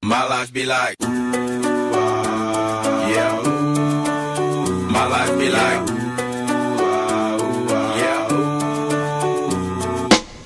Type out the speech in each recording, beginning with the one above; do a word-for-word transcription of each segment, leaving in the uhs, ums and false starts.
My life be like, ooh, ah, yeah, ooh. My life be like, ooh, ah, ooh, ah, yeah, ooh.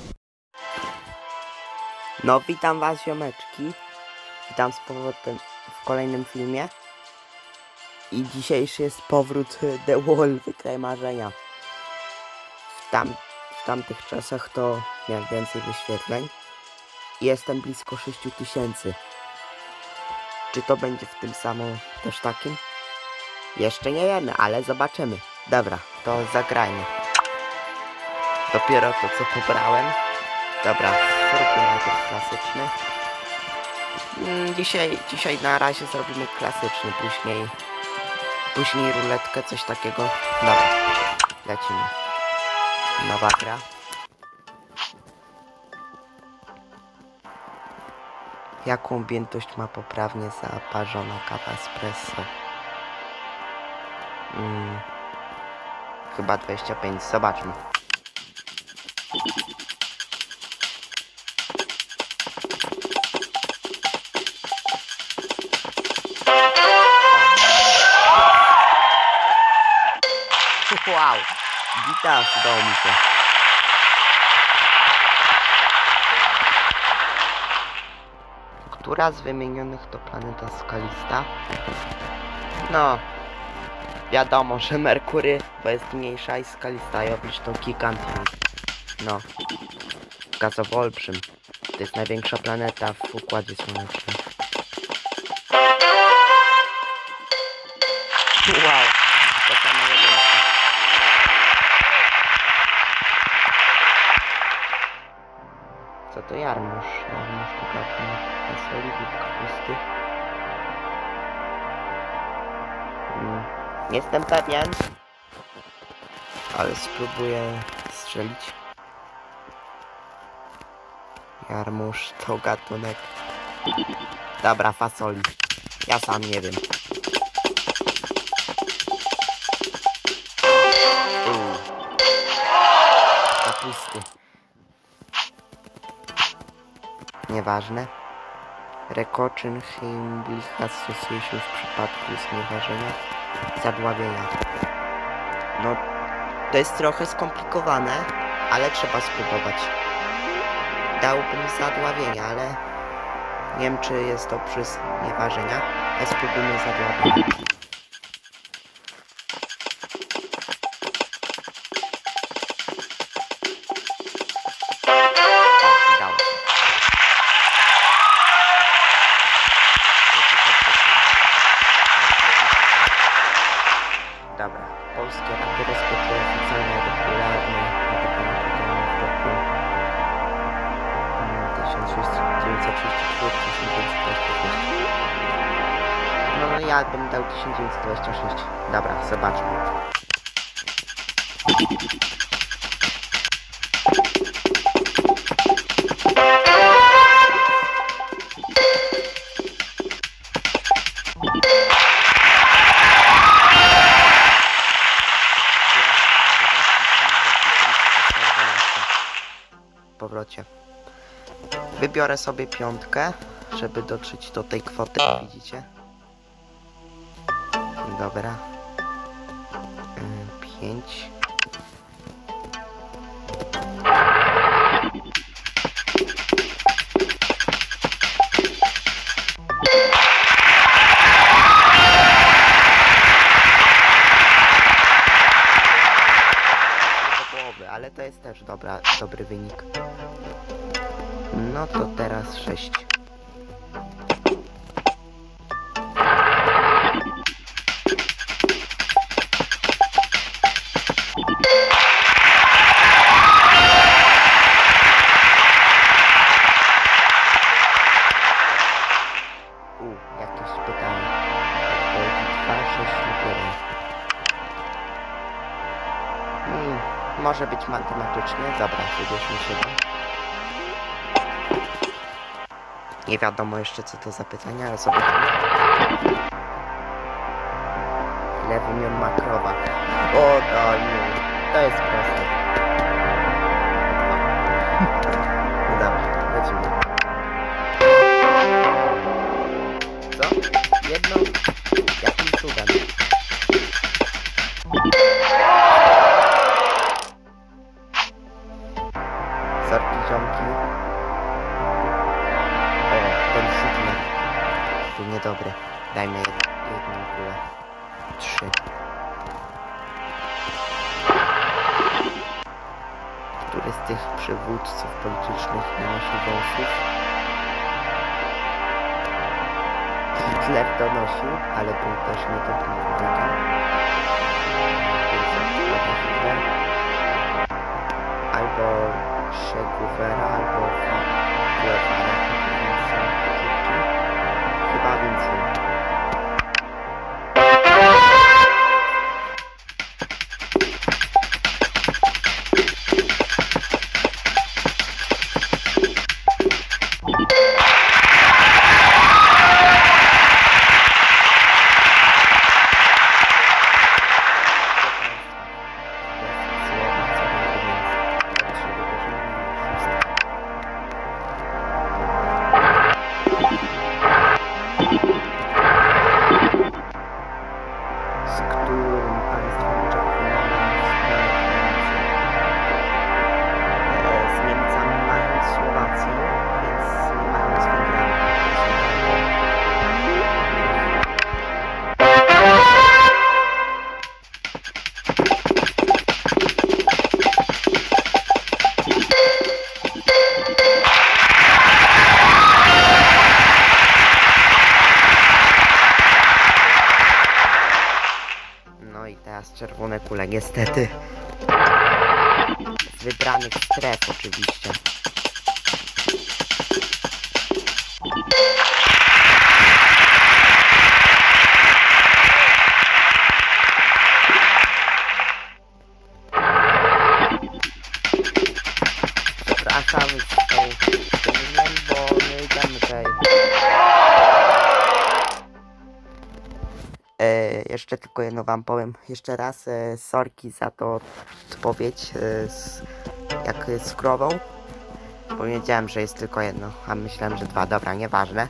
No, witam was, ziomeczki. Witam z powrotem w kolejnym filmie. I dzisiejszy jest powrót The Wolf, Kraj Marzenia. W, tam, w tamtych czasach to miałem więcej wyświetleń. I jestem blisko sześciu tysięcy. Czy to będzie w tym samym też takim? Jeszcze nie wiemy, ale zobaczymy. Dobra, to zagrajmy. Dopiero to, co pobrałem. Dobra, zróbmy najpierw klasyczny. Mm, dzisiaj, dzisiaj na razie zrobimy klasyczny, później później ruletkę, coś takiego. Dobra, lecimy. Nowa gra. Jaką objętość ma poprawnie zaparzona kawa espresso? Hmm. Chyba dwadzieścia pięć, zobaczmy. Wow, gitar udało mi się. Która z wymienionych to planeta skalista? No, wiadomo, że Merkury, bo jest mniejsza i skalista, i oprócz to Gigantium. No, gazowolbrzym. To jest największa planeta w Układzie Słonecznym. Wow, to sama jedynka. Co to jarmuż? Jarmuż to gatunek fasoli lub kapusty. Hmm. Nie jestem pewien, ale spróbuję strzelić. Jarmuż to gatunek. Dobra, fasoli. Ja sam nie wiem. Uuu. Kapusty. Nieważne. Recoczyn Heimlich Association w przypadku znieważenia, zadławienia. No, to jest trochę skomplikowane, ale trzeba spróbować. Dałbym zadławienia, ale nie wiem, czy jest to przy znieważenia. Ale spróbujmy zadławienia. Dobra, polskie rapy rozpoczęły oficjalnie regularne nadawanie programu w roku tysiąc dziewięćset trzydziesty czwarty do tysiąc dziewięćset dwudziestego szóstego. No, no ja bym dał tysiąc dziewięćset dwudziesty szósty. Dobra, zobaczmy. Powrocie. Wybiorę sobie piątkę, żeby dotrzeć do tej kwoty, widzicie? Dobra. Pięć. Ale to jest też dobra, dobry wynik. No to teraz sześć. U, jakieś pytanie. Odpowiedzi dwa, sześć lub jeden. Hmm. Może być matematycznie. Dobra, wybierzmy siedem. Nie wiadomo jeszcze, co to za pytania, ale zobaczymy. Ile wymion ma krowa? O, to nie. To jest proste. No dobra, lecimy. No, jakim cudem? Sorki, ziomki. O, ten Hitler. Był niedobry. Dajmy jed jedną kulę. Trzy. Który z tych przywódców politycznych nie nosi wąsów? Hitler donosił, ale był też niedobrym człowiekiem. Więc odpada Hitler. Albo Che Guevara, albo Guevara. Chyba Vincent. Czerwone kule, niestety. Z wybranych stref oczywiście. Przepraszam z tą filmem, bo nie idziemy tutaj. E, jeszcze tylko jedno wam powiem. Jeszcze raz e, sorki za to odpowiedź e, z, jak z krową. Powiedziałem, że jest tylko jedno, a myślałem, że dwa. Dobra, nieważne.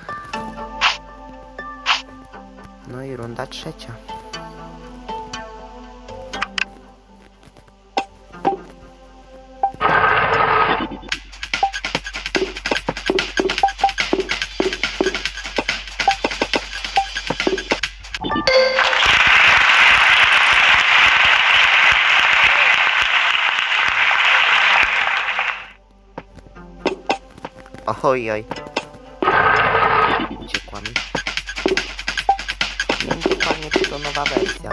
No i runda trzecia. Oj, oj. Uciekła mi. Nie wiem dokładnie, czy to nowa wersja.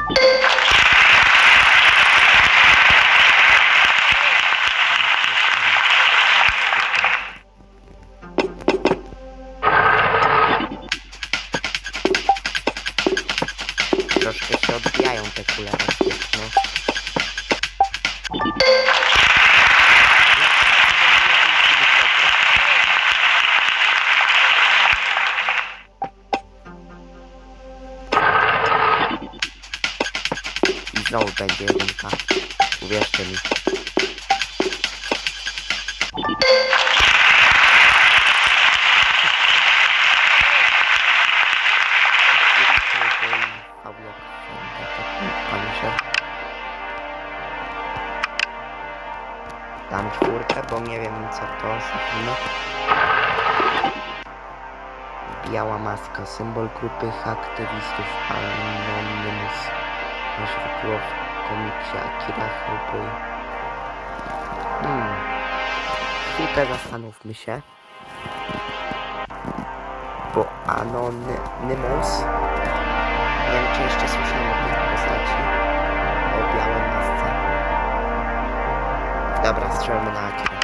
Troszkę się odbijają te kule, no. Znowu będzie jedynka. Uwierzcie mi. Dam czwórkę, bo nie wiem co to za filmy. Biała maska, symbol grupy aktywistów Anonymous. Nasz wypływ w komiksie Akira Hellboy. Hmm. Chwilkę zastanówmy się. Bo Anonymous. Nie wiem, czy jeszcze słyszałem o tej postaci. O białej masce. Dobra, strzelmy na Akira.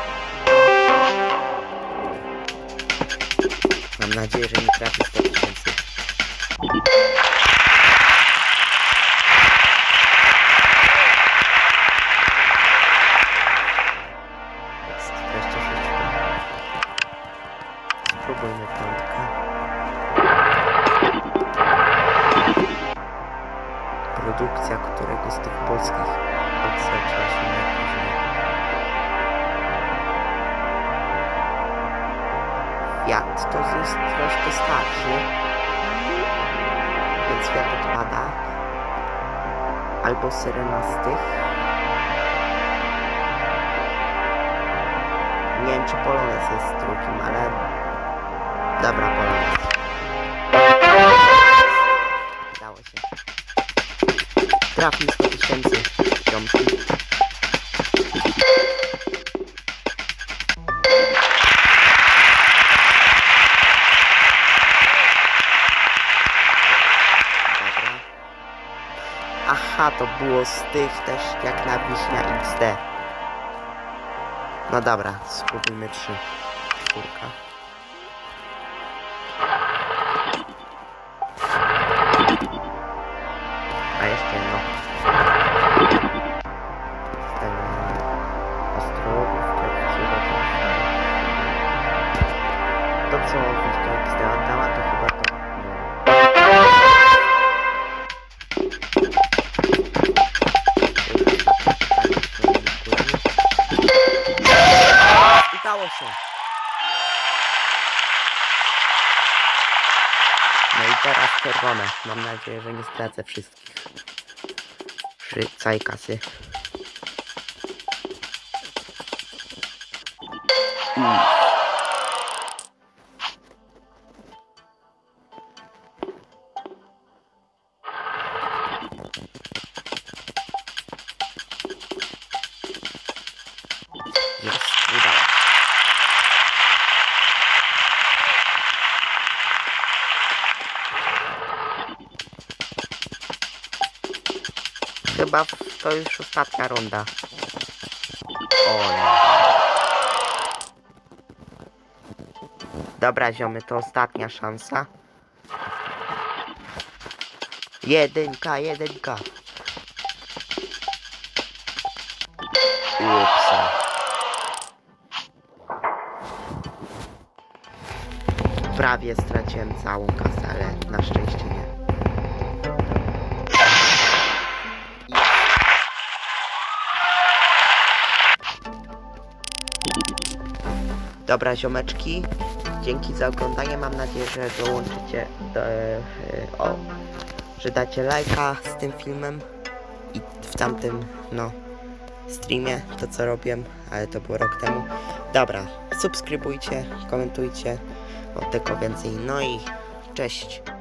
Mam nadzieję, że nie trafi sto tysięcy. Spróbujmy piątkę. Produkcja którego z tych polskich odznaczyła się najpóźniej. Fiat to jest troszkę starszy. ten świat odpada. Albo syrena z tych. Nie wiem, czy Polonez jest drugim, ale... Dobra, Polonez. Udało się. Trafił sto tysięcy piątki. Aha, to było z tych też jak na Wiśnia X D. No dobra, spróbujmy trzy. Czwórka. A jeszcze jedno. Z tego astrologów, to co Wiśnia X D oddała, to chyba to. Udało się. No i teraz czerwone. Mam nadzieję, że nie stracę wszystkich. Przy całej kasy. Mm. Jest, udało. Chyba to już ostatnia runda. O nie. Dobra ziomy, to ostatnia szansa. Jedynka, jedynka. Upsa. Prawie straciłem całą kasę, ale na szczęście nie. Dobra ziomeczki, dzięki za oglądanie, mam nadzieję, że dołączycie do, e, o, że dacie lajka z tym filmem i w tamtym, no, streamie, to co robiłem, ale to było rok temu. Dobra, subskrybujcie, komentujcie, o tego więcej, no i cześć.